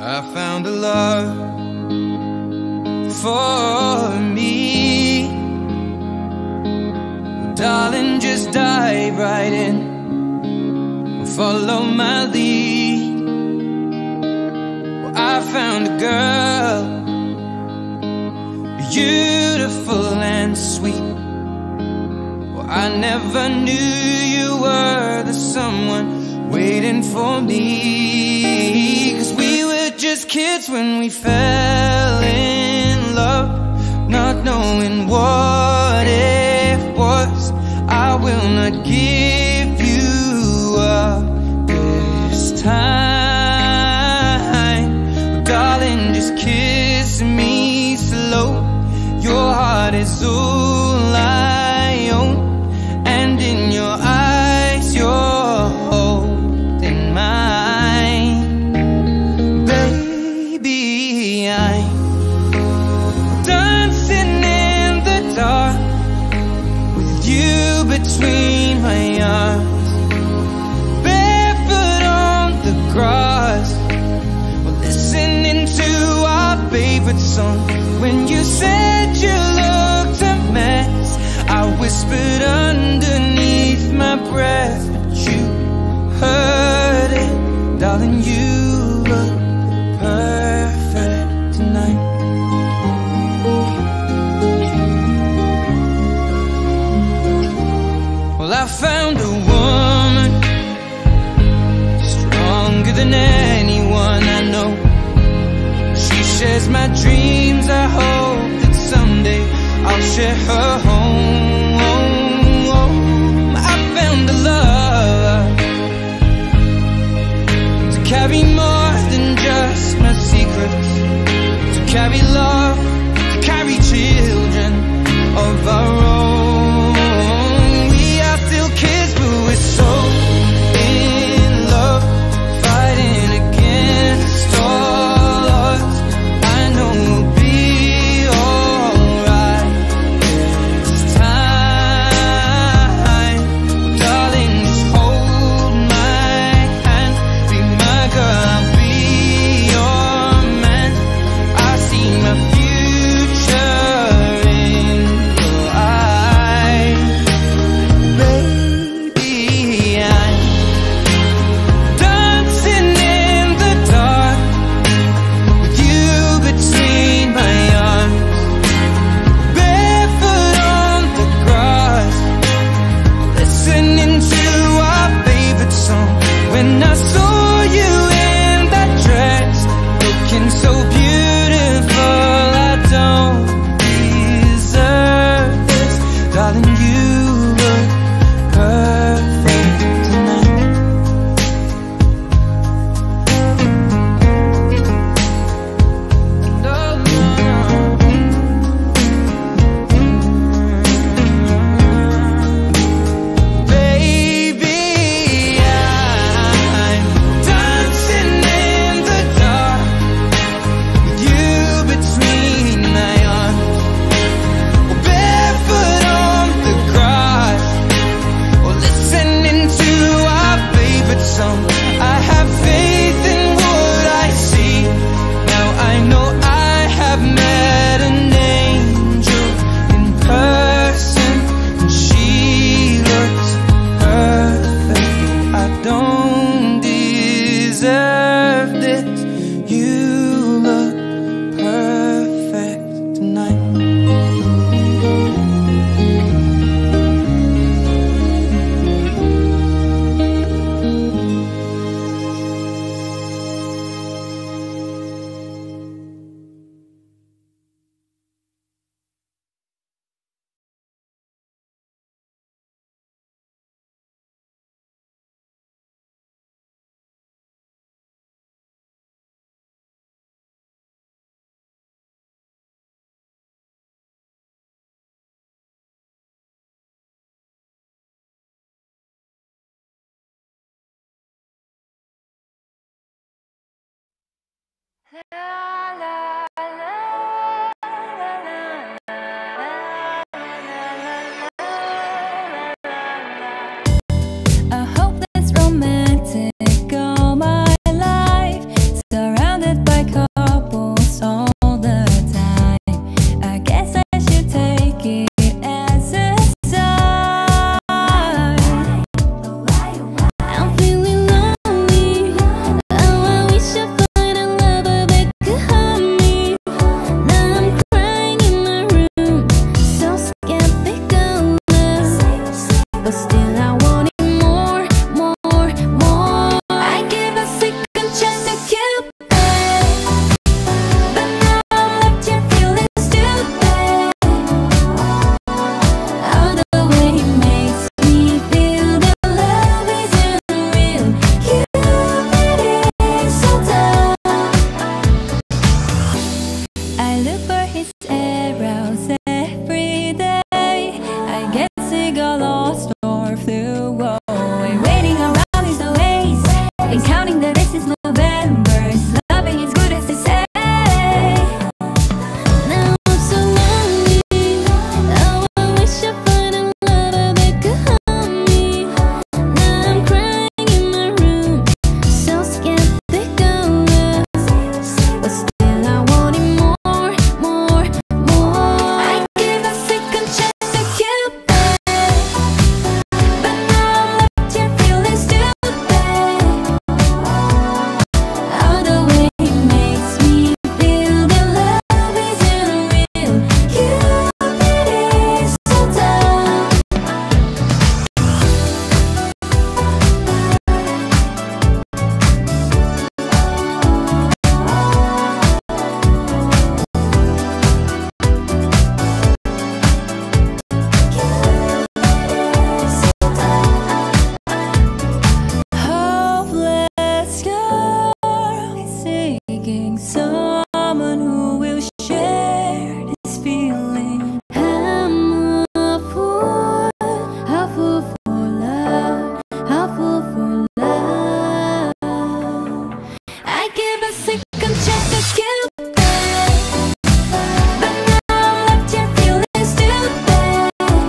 I found a love for me. Well, darling, just dive right in, follow my lead. Well, I found a girl, beautiful and sweet. Well, I never knew you were the someone waiting for me. 'Cause we were just kids when we fell in love, not knowing what it was. I will not give you up this time. Oh, darling, just kiss me slow. Your heart is all I own, and in your eyes you're holding mine. Baby, I'm dancing in the dark with you between my arms, barefoot on the grass. We're listening to our favorite song. When you said you looked a mess, I whispered underneath my breath, but you heard it. Darling, you look perfect tonight. Well, I found a woman stronger than anyone I know. She shares my dreams. I hope that someday I'll share her home. I found a love to carry more than just my secrets, to carry love, to carry children of our own. We are still kids, but we're so in love, fighting against all odds. I know we'll be alright this time. Darling, just hold my hand, be my girl, I'll be your man. I see my future in your eyes. Baby, I'm dancing in the dark with you between my arms, barefoot on the grass, listening to our favorite song. When I saw you in that dress, looking so beautiful, I don't deserve this. Darling, you look perfect tonight. No, no, baby, I'm dancing in the dark with you between my arms, barefoot on the grass, or listening to our favorite song. I have faith in what I see. Now I know I have met an angel in person, and she looks perfect. I don't deserve this. You look perfect tonight. I hope it's romantic all my life, surrounded by counting the days since November. Is loving as good as they say? Now I'm so lonely. Oh, I wish I find a lover that could hold me. Now I'm crying in my room, so skeptical of us, but still I wanted more, more, more. I gave a second chance to Cupid, but now I'm left here feeling stupid. All the way it makes me feel that love isn't real. Cupid is so dumb. Hopeless girl is seeking someone who will share this feeling. I'm a fool for love, a fool for love. I give a second chance to Cupid, but now I'm left here feeling stupid.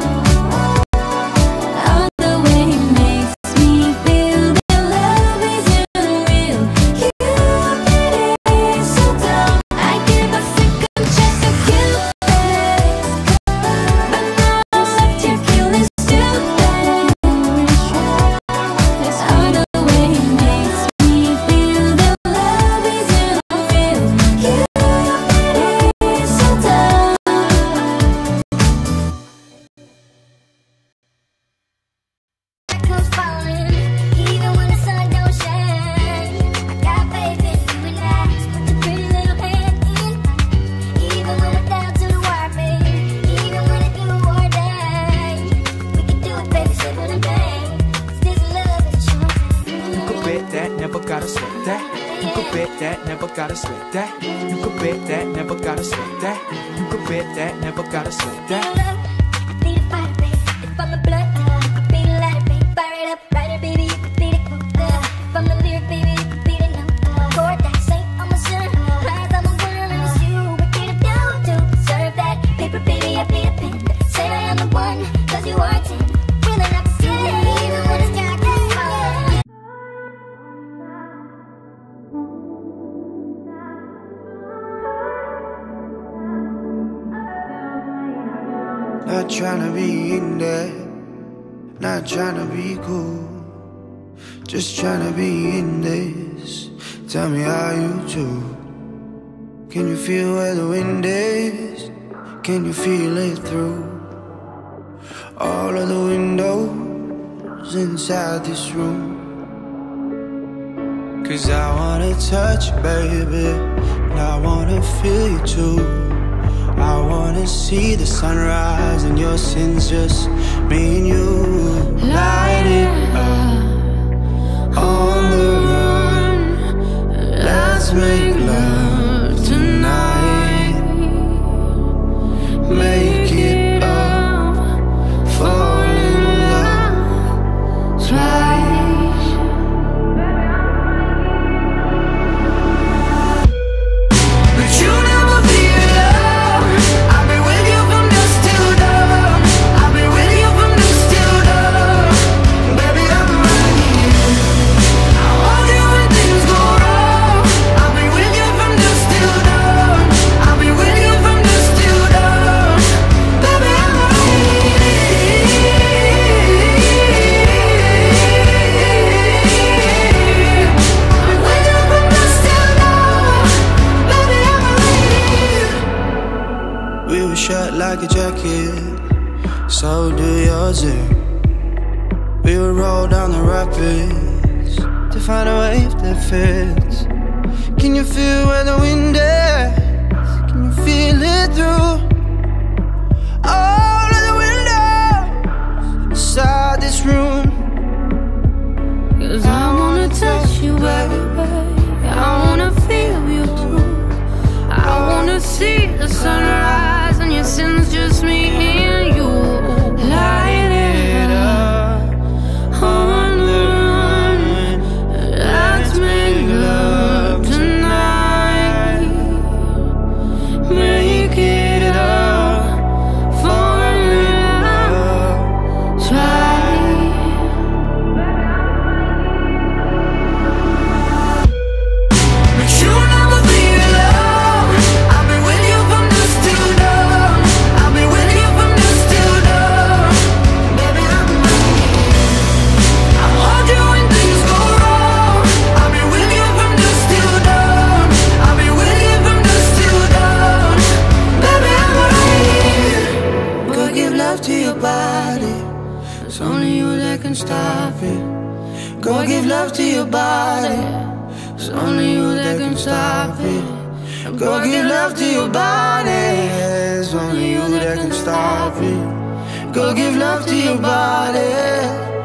All the way it makes me feel that love isn't real. Cupid is so dumb. I give a second chance to Cupid, but now I'm left here feeling stupid. All the way it makes me feel that love isn't real. Cupid is so dumb. Comes falling, even when the sun don't shine. I got faith in you and I. Put the pretty little hand in. Even when we're down to the wire, baby. Even when it's you or die. We can do it, baby, simple and plain. 'Cause this love is true. You could bet that, never gotta sweat that. You could bet that, never gotta sweat that. You could bet that, never gotta sweat that. You could bet that, never gotta sweat that. Need a fire, baby. If I'm the blood, beat it lighter, baby. Fire it up, brighter, baby. You can beat it. If I'm the lyric, baby, you can beat it. Chord that saint, I'm a sinner. Eyes, I'm a winner, and it's you. What can I do to deserve that? Paper, baby, I be a pen. Say I am the one, 'cause you are 10. Really not the same, even when it's dark and falling. Not tryna be in there, not tryna be cool, just tryna be in this. Tell me how you do. Can you feel where the wind is? Can you feel it through all of the windows inside this room? 'Cause I wanna touch you, baby, and I wanna feel you too. I wanna see the sunrise and your sins, just me and you. Light it up on the run. Let's make love tonight. Make it up, fall in love twice. But you never be alone. I'll be with you from dusk till dawn. I'll be with you from dusk till dawn. Baby, I'm right here. I want you when things go wrong. I'll be with you from dusk till dawn. I'll be with you from dusk till dawn. Baby, I'm right here. I'll be with you from dusk till dawn. Baby, I'm right here. We were shut like a jacket, so do yours. We would roll down the rapids to find a wave that fits. Can you feel where the wind is? Can you feel it through all of the windows inside this room? 'Cause I wanna touch you, baby. I wanna feel you too. I wanna see the sunrise and your sins, just me and you. Light it up on the run. Let's Go give love to your body. It's only you that can stop it. Go give love to your body.